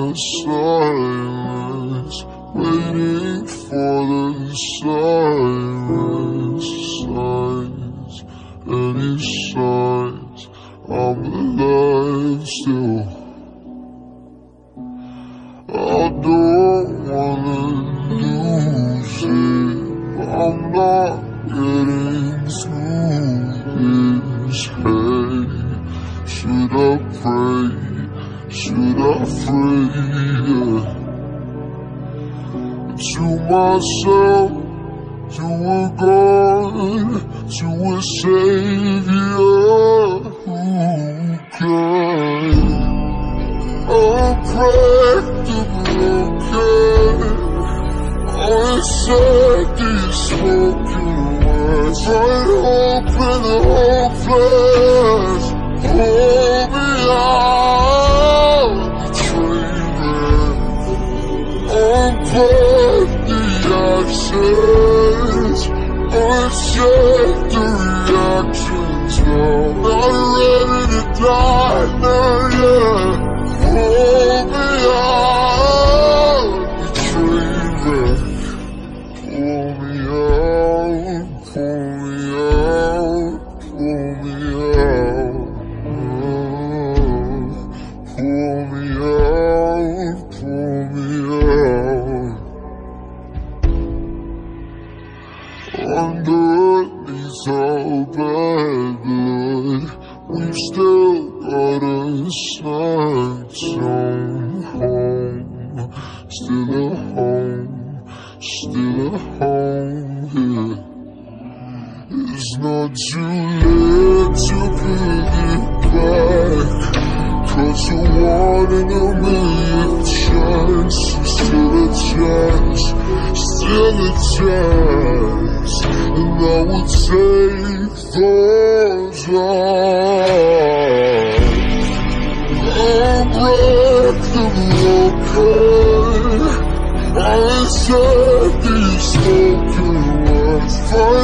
silence, waiting for the sirens, signs, any signs I'm alive still. I don't wanna lose it, but I'm not getting through this. Hey, should I pray? Should I pray? Yeah. To myself, to a God, to a saviour who can unbreak the broken, Unsay these spoken words, find hope in the hopeless, hold me out the train, unplug the accents, uncheck the reactions now, not ready to die now, yeah. Hold me out the train wreck, pull me out, pull me out, pull me out, pull me out, pull me out. Underneath our bad blood, we've still got a sanctum home, still a home, still a home here. It's not too late to put it back, 'cause a 1 in a million chance, still a chance, still a chance, and I would take those lives. Unbreak the broken, Unsay these spoken words.